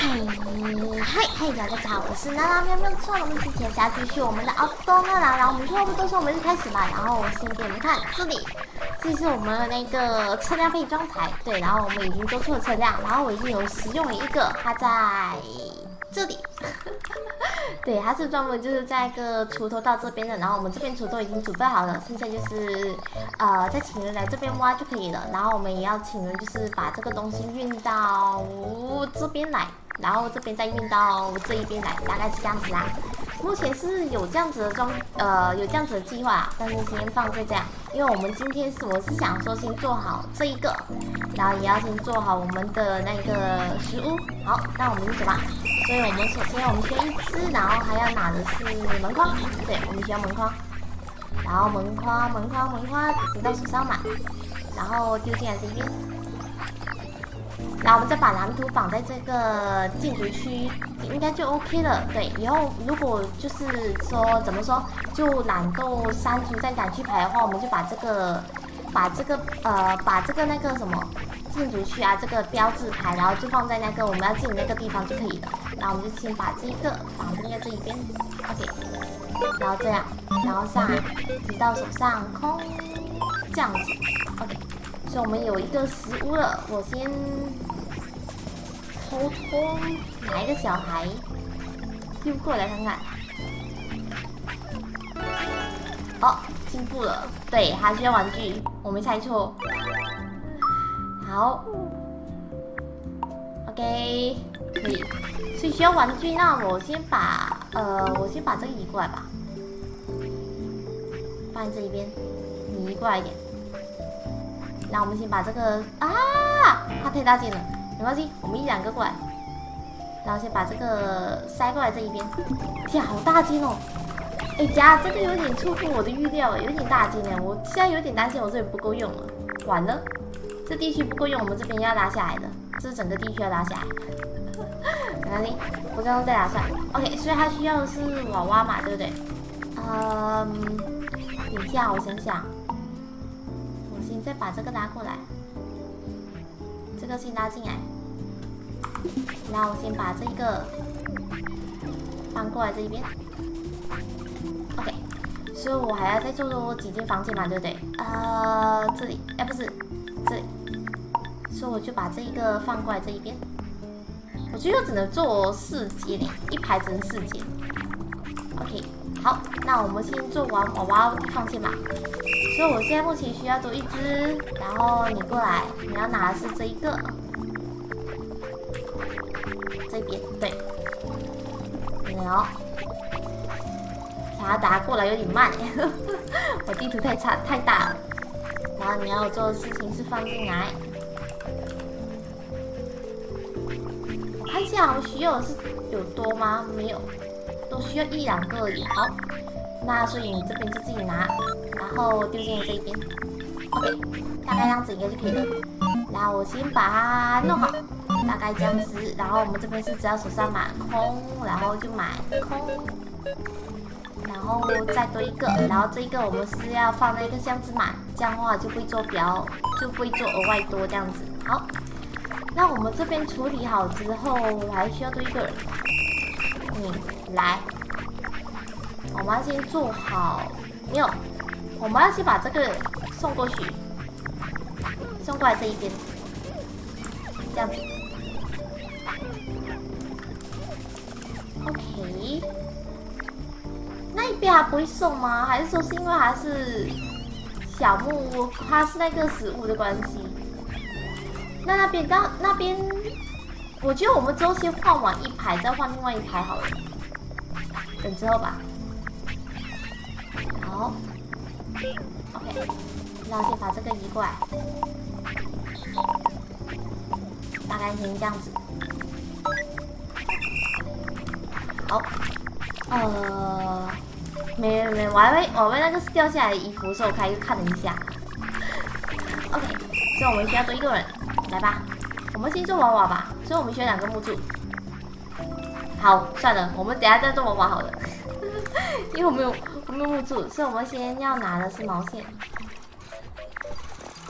嗨，大家好，我是娜娜喵喵错，我们今天下继续我们的奥多娜娜，然后我们全部都是我们一开始吧，然后我先给你们看这里，这是我们的那个车辆配装台，对，然后我们已经做出了车辆，然后我已经有使用了一个，它在这里，对，它是专门就是在一个锄头到这边的，然后我们这边锄头已经准备好了，现在就是再请人来这边挖就可以了，然后我们也要请人就是把这个东西运到这边来。然后这边再运到这一边来，大概是这样子啦。目前是有这样子的有这样子的计划，但是先放在这样，因为我们今天我是想说先做好这一个，然后也要先做好我们的那个食物。好，那我们就走吧。所以我们首先我们需要一只，然后还要拿的是门框，对，我们需要门框，然后门框直到手上满，然后丢进来这边。然后我们再把蓝图绑在这个建筑区，应该就 OK 了。对，以后如果就是说怎么说，就懒够删除再赶去排的话，我们就把这个那个什么建筑区啊，这个标志牌，然后就放在那个我们要进那个地方就可以了。然后我们就先把这一个绑在这一边 ，OK， 然后这样，然后上直到手上空，这样子 ，OK。所以我们有一个食物了，我先偷偷拿一个小孩丢过来看看。哦，进步了，对，他需要玩具，我没猜错。好 ，OK， 可以。所以需要玩具，那我先把这个移过来吧，放在这一边，你移过来一点。那我们先把这个它太大件了，没关系，我们一两个过来，然后先把这个塞过来这一边。天，好大件哦！哎呀，这个有点出乎我的预料，有点大件哎，我现在有点担心我这里不够用了，完了，这地区不够用，我们这边要拉下来的，这是整个地区要拉下来。没关系，我刚刚再拿出来。OK， 所以它需要的是娃娃嘛，对不对？等一下，我想想。再把这个拉过来，这个先拉进来，然后我先把这个搬过来这一边 ，OK， 所以我还要再做几间房间嘛，对不对？这里，不是这里，所以我就把这一个放过来这一边，我觉得只能做4间诶，一排只能4间 ，OK， 好，那我们先做完娃娃房间嘛。所以我现在目前需要多一只，然后你过来，你要拿的是这一个，这边对，好，他打过来有点慢，我地图太大了，然后你要做的事情是放进来，我看一下我需要的是有多吗？没有，都需要1、2个而已。好，那所以你这边就自己拿。然后丢进这一边 ，OK， 大概这样子应该就可以了。然后我先把它弄好，大概这样子。然后我们这边是只要手上满空，然后就买空，然后再多一个。然后这一个我们是要放那个箱子满，这样的话就不会做额外多这样子。好，那我们这边处理好之后，我还需要多一个人。来，我们要先做好，没有。我们要先把这个送过去，送过来这一边，这样子。OK， 那一边还不会送吗？还是说是因为它是小木，它是那个食物的关系？那边，我觉得我们之后先换完一排，再换另外一排好了。等之后吧。好。OK， 那先把这个移过来，大概先这样子。好，没，我还为那个掉下来的衣服，所以我开看了一下。OK， 所以我们需要多一个人，来吧，我们先做娃娃吧。所以我们需要2个木柱。好，算了，我们等一下再做娃娃好了，因为我没有木柱，所以我们先要拿的是毛线。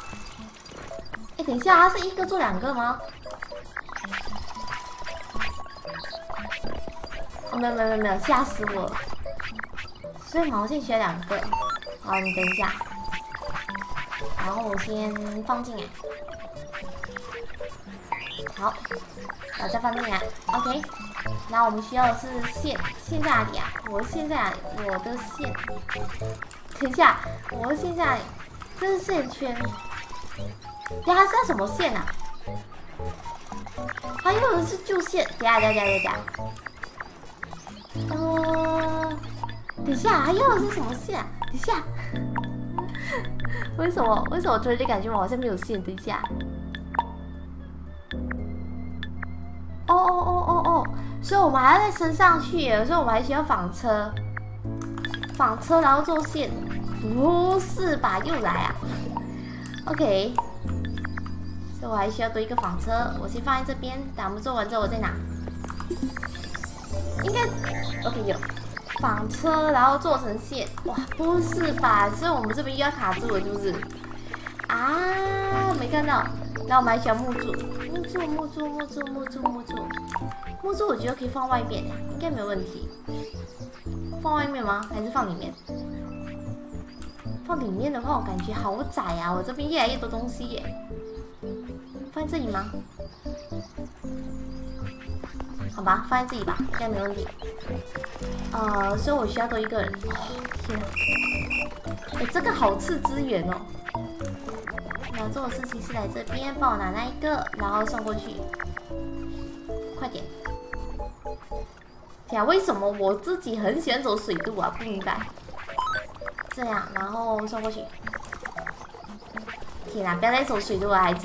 等一下，它是一个做2个吗？ 没有，吓死我了。所以毛线需要2个。好，你等一下。然后我先放进来。好，然后再放进来。OK。然后我们需要的是线，线在哪里啊？我的线在哪里？我的线。等一下，我的线在哪里？这是线圈。等下是要什么线啊？还有的是旧线。等下。等一下，还要的是什么线啊？等一下，为什么突然就感觉我好像没有线？等一下。哦，所以我们还要再升上去耶，所以我们还需要纺车，然后做线。不是吧？又来啊 ？OK， 所以我还需要多一个纺车，我先放在这边，等我们做完之后我再拿。应该 OK 有纺车，然后做成线。哇，不是吧？所以我们这边又要卡住了，是不是？啊，没看到。然后我们还需要木柱，我觉得可以放外面，应该没有问题。放外面吗？还是放里面？放里面的话，我感觉好窄啊！我这边越来越多东西耶。放在这里吗？好吧，放在这里吧，应该没问题。所以我需要多一个人。天啊！这个好吃资源哦。要做的事情是来这边帮我拿那一个，然后送过去。快点！天啊，为什么我自己很喜欢走水路啊？不明白。这样，然后送过去。天啊，不要再走水路了，孩子。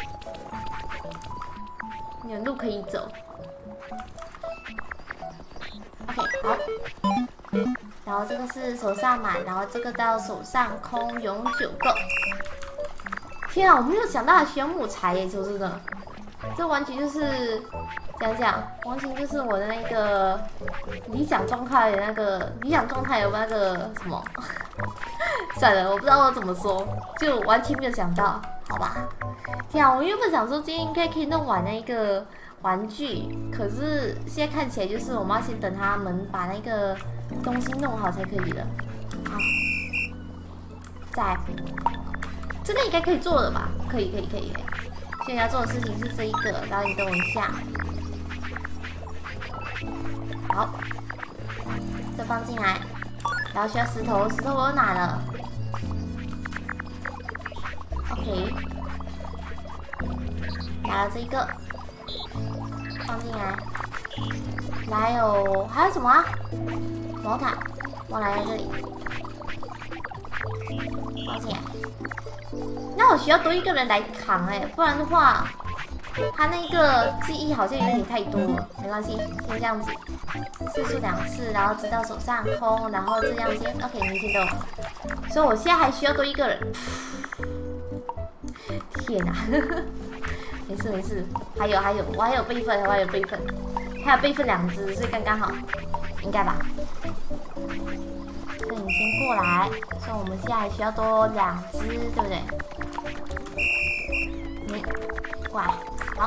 你有路可以走。OK， 好。然后这个是手上满，然后这个到手上空，永久够。天啊，我没有想到还需要木材耶！说真的，这完全就是讲，完全就是我的那个理想状态的那个有那个什么？算了，我不知道我怎么说，就完全没有想到，好吧？天啊，我原本想说今天应该可以弄完那个玩具，可是现在看起来就是我们要先等他们把那个东西弄好才可以了。好，再。这个应该可以做的吧？可以。现在要做的事情是这一个，然后你等我一下。好，这放进来，然后需要石头我又拿了。OK， 拿了这一个，放进来。还有什么啊？毛毯，我来在这里，放进来。那我需要多一个人来扛不然的话，他那个记忆好像有点太多了。没关系，先这样子，次数2次，然后直到手上空，然后这样先 OK， 你听懂？所以我现在还需要多一个人。天哪！没事，还有，我还有备份，还有备份2只，所以刚刚好，应该吧？所以你先过来，所以我们现在还需要多2只，对不对？你过来，好，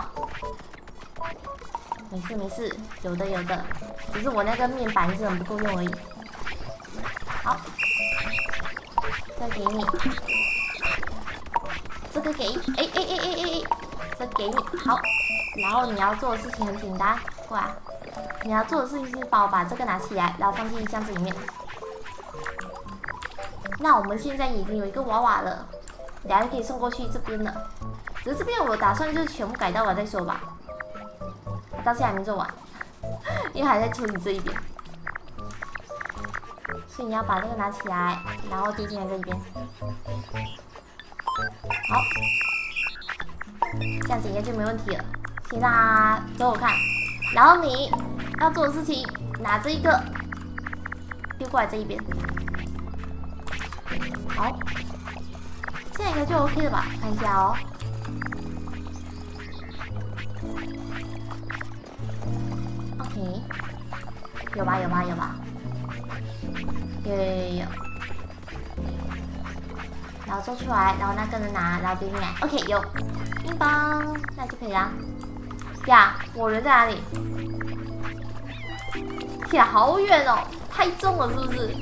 没事，有的，只是我那个面板一直很不够用而已。好，再给你，这个给，这给你，好。然后你要做的事情很简单，过来，你要做的事情是帮我把这个拿起来，然后放进箱子里面。那我们现在已经有一个娃娃了，等下就可以送过去这边了。只是这边我打算就是全部改到完再说吧，到现在还没做完，因为还在处理这一边。所以你要把这个拿起来，然后丢进来这边。好，这样子应该就没问题了。先让他给我看，然后你要做的事情，拿这一个丢过来这一边。好，现在应该就 OK 了吧？看一下哦。OK， 有吧？有。然后做出来，然后那个人拿，然后丢进来。OK， 有，乒乓，那就可以啦。呀，我人在哪里？ 天啊，好远哦，太重了是不是？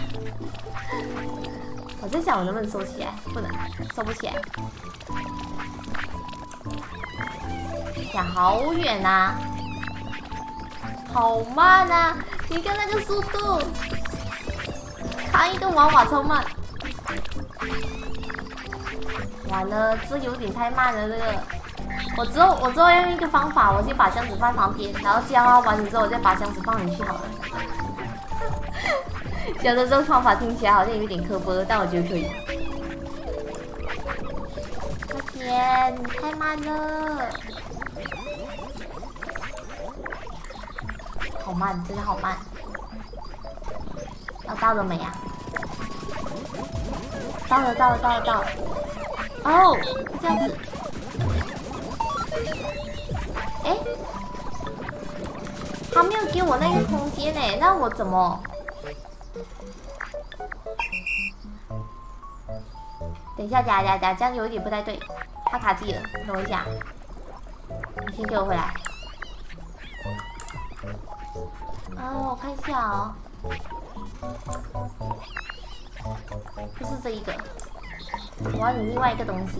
我在想我能不能收起来，不能，收不起来。天啊，好远啊，好慢啊！你看那个速度，扛一个娃娃超慢。完了，这有点太慢了，这个。我之后要用一个方法，我先把箱子放旁边，然后这样啊，完了之后我再把箱子放进去好了。觉得这个方法听起来好像有点磕巴，但我觉得可以。快点，你太慢了，好慢，真的好慢。要到了没呀？到了。哦，这样子。哎，他没有给我那个空间呢，那我怎么？等一下，这样有一点不太对，他卡机了，等我一下，你先给我回来。我看一下哦，不是这一个，我要你另外一个东西。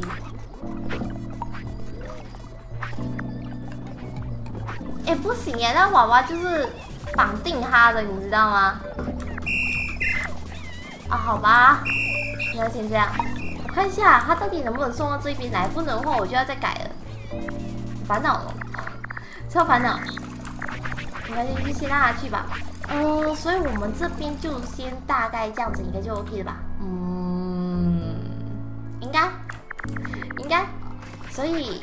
哎，不行耶，那娃娃就是绑定他的，你知道吗？啊，好吧，那先这样。我看一下他到底能不能送到这边来，不能的话我就要再改了。烦恼了，超烦恼。没关系，就先让他去吧。所以我们这边就先大概这样子，应该就 OK 了吧？应该。所以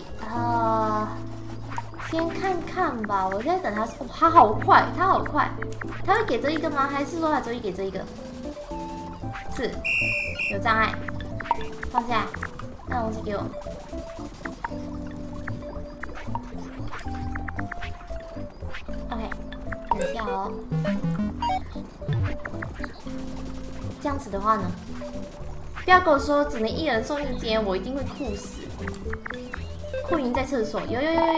先看看吧，我在等他。哦，他好快，他会给这一个吗？还是说他只会给这一个？是，有障碍，放下，那东西给我。OK， 等一下哦。这样子的话呢，不要跟我说只能一人送一间，我一定会酷死。酷赢在厕所，有，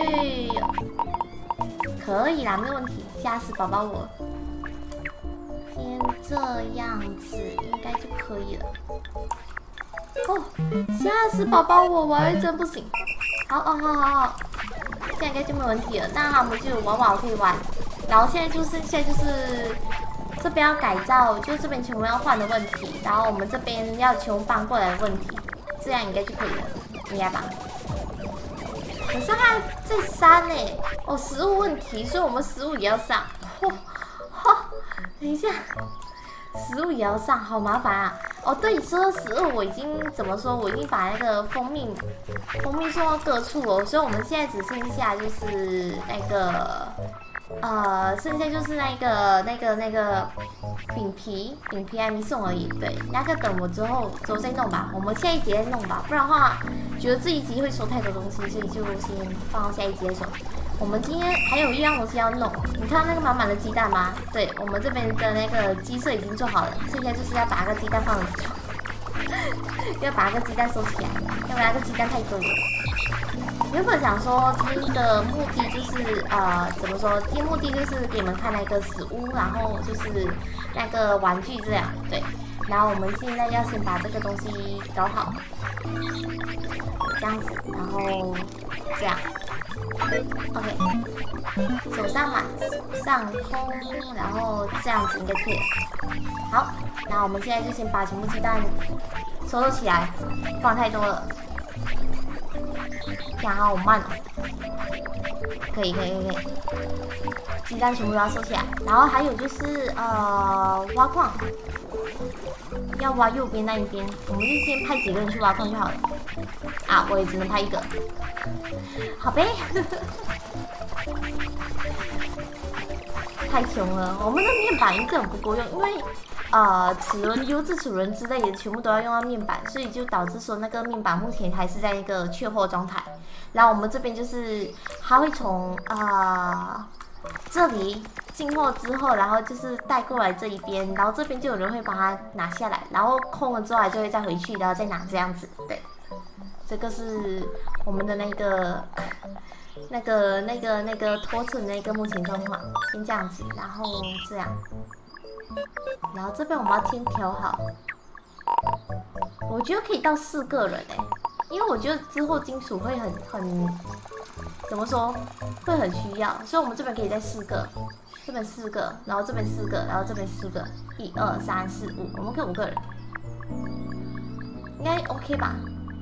可以啦，没问题，吓死宝宝我。先这样子应该就可以了。哦，吓死宝宝我还真不行。好，现在应该就没问题了。那我们就有娃娃可以玩，然后现在就是这边要改造，就这边全部要换的问题，然后我们这边要全部搬过来的问题，这样应该就可以了，应该吧？可是它在删呢，食物问题，所以我们食物也要上。等一下，食物也要上，好麻烦啊！对，说到食物，我已经怎么说？我已经把那个蜂蜜送到各处了，所以我们现在只剩下就是那个。剩下就是那个饼皮还没送而已。对，那个等我之后再弄吧，我们下一集再弄吧，不然的话觉得这一集会收太多东西，所以就先放到下一集再说。我们今天还有一样东西要弄，你看到那个满满的鸡蛋吗？对，我们这边的那个鸡舍已经做好了，剩下就是要把那个鸡蛋放进去，要把那个鸡蛋收起来，要不然那个鸡蛋太多了。原本想说今天的目的就是怎么说？今天目的就是给你们看那个死屋，然后就是那个玩具这样，对。然后我们现在要先把这个东西搞好，这样子，然后这样 ，OK， 手上满，手上空，然后这样子应该可以了。好，那我们现在就先把全部鸡蛋收起来，放太多了。这样好慢哦，可以，鸡蛋全部都要收起来，然后还有就是挖矿，要挖右边那一边，我们就先派几个人去挖矿就好了。啊，我也只能派一个，好呗，太穷了，我们的面板一直很不够用，因为齿轮、优质齿轮之类的全部都要用到面板，所以就导致说那个面板目前还是在一个缺货状态。然后我们这边就是它会从这里进货之后，然后就是带过来这一边，然后这边就有人会把它拿下来，然后空了之后就会再回去，然后再拿这样子。对，这个是我们的那个那个拖车那个目前状况，先这样子，然后这样，然后这边我们要先调好，我觉得可以到4个人因为我觉得之后金属会很怎么说，会很需要，所以我们这边可以再4个，这边4个，然后这边4个，然后这边4个，1、2、3、4、5，我们可以5个人，应该 OK 吧？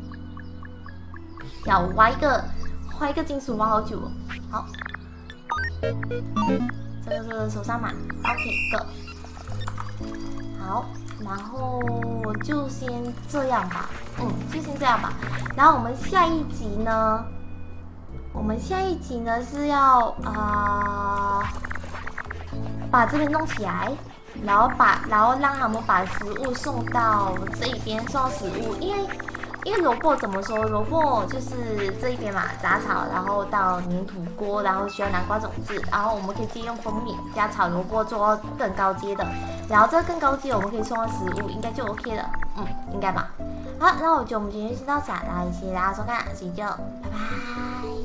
要挖一个金属挖好久哦，好，这个手上满 ，OK 个，好，然后就先这样吧，就先这样吧。然后我们下一集呢是要把这边弄起来，然后让他们把食物送到这一边，送到食物，因为萝卜怎么说？萝卜就是这一边嘛，杂草，然后到粘土锅，然后需要南瓜种子，然后我们可以直接用蜂蜜加炒萝卜做更高阶的，然后这个更高阶我们可以送到食物，应该就 OK 了，应该吧。好，那我觉得我们今天就先到这，然后谢谢大家收看，睡觉，拜拜。